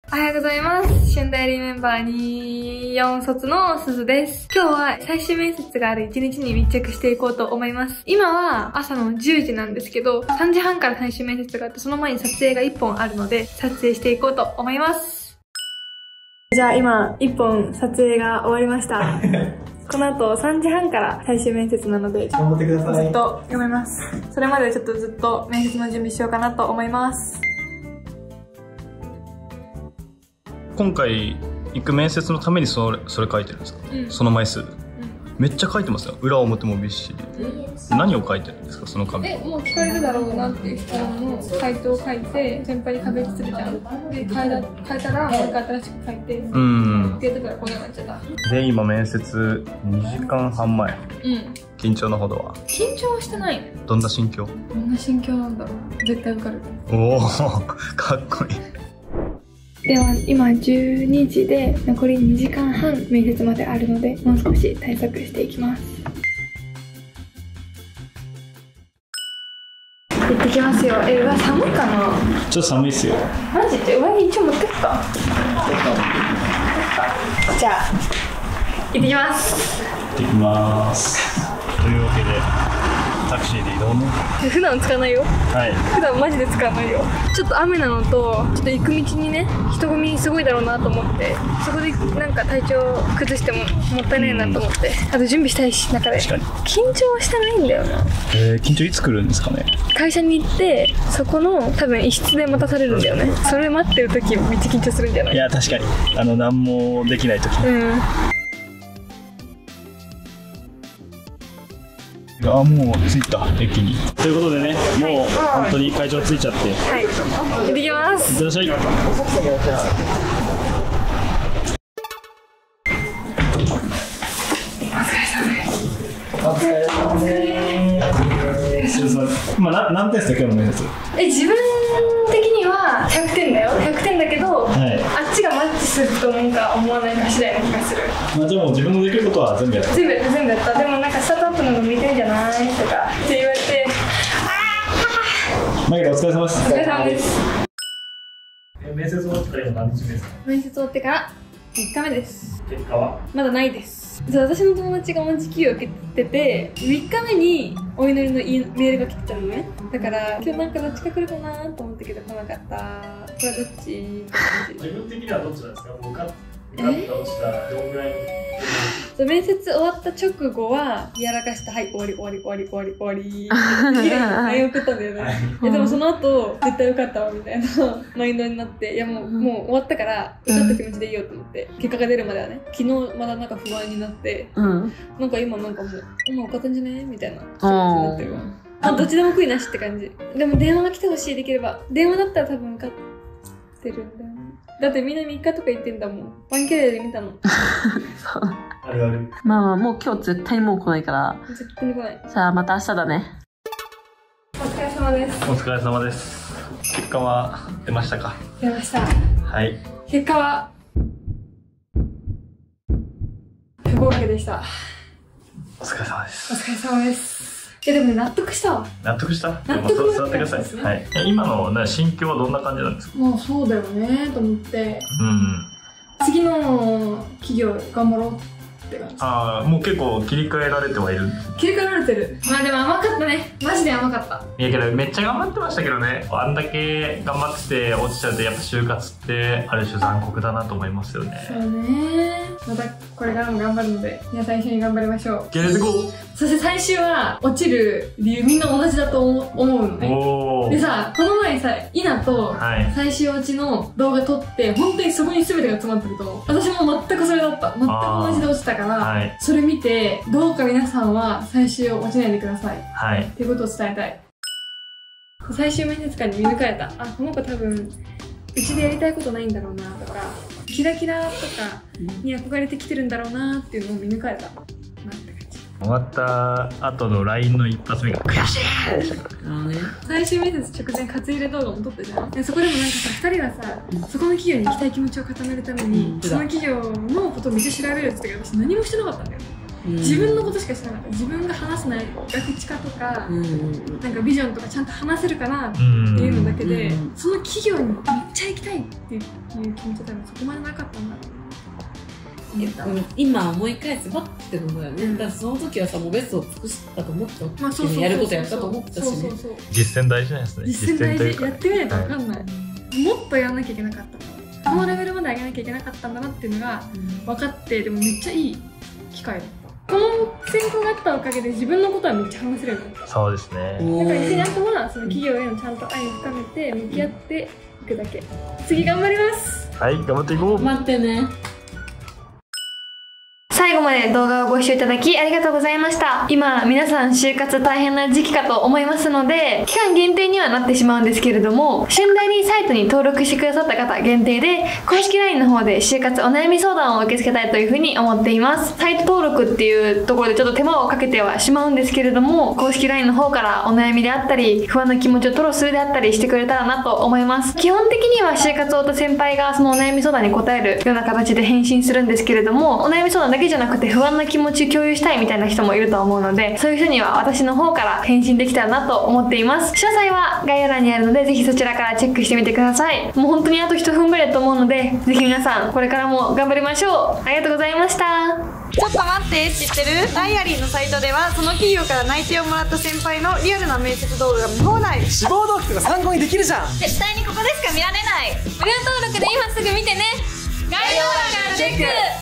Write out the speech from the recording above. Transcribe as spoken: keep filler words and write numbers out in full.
おはようございます。春代理メンバーにじゅうよん卒のすずです。今日は最終面接がある一日に密着していこうと思います。今は朝のじゅうじなんですけど、さんじはんから最終面接があって、その前に撮影がいっぽんあるので、撮影していこうと思います。じゃあ今、いっぽん撮影が終わりました。この後さんじはんから最終面接なので、 頑張ってください。 ずっと頑張ります。それまでちょっとずっと面接の準備しようかなと思います。 今回行く面接のためにそれそれ書いてるんですか、うん、その枚数、うん、めっちゃ書いてますよ。裏表もびっしり、うん、何を書いてるんですか、その紙。え、もう聞かれるだろうなっていう質問の回答を書いて先輩に壁打ちするじゃん。で、変えた、変えたらもう一回新しく書いてうんってやってたらこんなになっちゃった。で、今面接にじかんはんまえ、うん、緊張のほどは？緊張はしてない。どんな心境？どんな心境なんだろう。絶対受かる。おおかっこいい。では今じゅうにじで残りにじかんはん面接まであるので、もう少し対策していきます。行ってきますよ。え、うわ、寒いかな。 ちょっと寒いっすよ。 マジで？上着一応持ってくか。じゃあ行ってきます。 行ってきます。というわけでタクシーで移動ね。 普段使わないよ。はい。普段マジで使わないよ。ちょっと雨なのと、ちょっと行く道にね、人混みすごいだろうなと思って、そこでなんか体調崩してももったいないなと思って、あと準備したいし、中で。確かに。緊張はしてないんだよな。 えー、緊張いつ来るんですかね。 会社に行って、そこの多分一室で待たされるんだよね。それ待ってる時めっちゃ緊張するんじゃない？ いや、確かに。あの、何もできない時。うん。あ、もう着いた、駅に。ということでね、もう本当に会場着いちゃって、はい、 行ってきます。 いってらっしゃい。お疲れ様です。今な何点ですか、今日の面接。 え、自分的にはひゃくてんだよ。ひゃくてんだけど、はい、あっちがマッチするとなんか思わないか次第な気がする。 まあでも自分のできることは全部やった。 全部やった全部やった。でもなんかスタートアップの向いてるんじゃないとかって言われて、 マイケルお疲れ様です。 お疲れ様です。 え、面接終わってから今何日目ですか？ 面接終わってからみっかめです。 結果はまだないです。そう、私の友達が同じ給与を受けてて、みっかめにお祈りのメールが来てたのね。だから今日なんかどっちか来るかなと思ったけど来なかった。これはどっち？ 自分的にはどっちなんですか？受かった落ちたどんぐらいの？ 面接終わった直後はやらかして、はい、終わり終わり終わり終わり終わりってライン送ったんだよね。いやでもその後絶対受かったわみたいなマインドになって、いやもう、もう終わったから受かった気持ちでいいよと思って、結果が出るまではね、昨日まだなんか不安になって、うん、なんか今なんかもうもう受かったんじゃねみたいな気持ちになってるわ。あ、どっちでも悔いなしって感じ。でも電話が来てほしい。できれば電話だったら多分受かってるんだよね。だってみんなみっかとか言ってんだもん。ワンキャリアで見たの。 そう。あるある。まあまあ、もう今日絶対にもう来ないから。 絶対に来ない。 さあ、また明日だね。 お疲れ様です。 お疲れ様です。結果は出ましたか？ 出ました。 はい。 結果は不合格でした。 お疲れ様です。 お疲れ様です。え、でもね、納得したわ。 納得した？ 納得した。 座ってください。はい。今の心境はどんな感じなんですか？ もうそうだよねと思って。うん。次の企業頑張ろうって感じ。 ああ、もう結構切り替えられてはいる。 切り替えられてる。まあでも甘かったね。マジで甘かった。 いやけどめっちゃ頑張ってましたけどね。あんだけ頑張ってて落ちちゃうと、やっぱ就活ってある種残酷だなと思いますよね。 そうね。またこれからも頑張るので、皆さん一緒に頑張りましょう。 ゲレツゴー。 そして最終は落ちる理由みんな同じだと思うのね。おでさ、この前さ、イナと最終落ちの動画撮って、本当にそこに全てが詰まってると思う。私も全くそれだった。全く同じで落ちたから、はい、それ見てどうか皆さんは最終落ちないでください。はい。っていうことを伝えたい。最終面接官に見抜かれた。あ、この子多分うちでやりたいことないんだろうなとか、キラキラとかに憧れてきてるんだろうなっていうのを見抜かれたなって感じ。 終わった後の ライン の一発目が悔しいでしたから。 最終面接直前カツ入れ動画も撮ったじゃん。そこでもなんかさ、ふたりがさ、そこの企業に行きたい気持ちを固めるために、その企業のことをめっちゃ調べるって言ったけど、私何もしてなかったんだよ。 自分のことしか知らなかった。自分が話す内容、ガクチカとか、うん、なんかビジョンとかちゃんと話せるかなっていうのだけで、うん、その企業にめっちゃ行きたいっていう気持ちは多分そこまでなかったんだろう。 今思い返せばってことだよね、うん、だからその時はさ、もうベストを尽くしたと思ったわけ、まあ、やることやったと思ったしね。 実践大事なんですね。 実践大事。やってみないと分かんない、はい、もっとやらなきゃいけなかったこのレベルまで上げなきゃいけなかったんだなっていうのが分かって、でもめっちゃいい機会だった。この選考があったおかげで自分のことはめっちゃ話せるようになった。 そうですね。 だから一緒にあとはその企業へのちゃんと愛を深めて向き合っていくだけ。次頑張ります。 はい、頑張っていこう。 待ってね。 最後まで動画をご視聴いただきありがとうございました。今、皆さん就活大変な時期かと思いますので、期間限定にはなってしまうんですけれども、春大にサイトに登録してくださった方限定で、公式 ライン の方で就活お悩み相談を受け付けたいというふうに思っています。サイト登録っていうところでちょっと手間をかけてはしまうんですけれども、公式 ライン の方からお悩みであったり、不安な気持ちを吐露するであったりしてくれたらなと思います。基本的には就活太田先輩がそのお悩み相談に答えるような形で返信するんですけれども、お悩み相談だけじゃなくて不安な気持ち共有したいみたいな人もいると思うので、そういう人には私の方から返信できたらなと思っています。詳細は概要欄にあるので、ぜひそちらからチェックしてみてください。もう本当にあと一踏ん張りだと思うので、ぜひ皆さんこれからも頑張りましょう。ありがとうございました。 ちょっと待って、知ってる？ダイアリーのサイトではその企業から内定をもらった先輩のリアルな面接動画が見放題。 志望動機とか参考にできるじゃん。 絶対にここでしか見られない。 無料登録で今すぐ見てね。概要欄からチェック。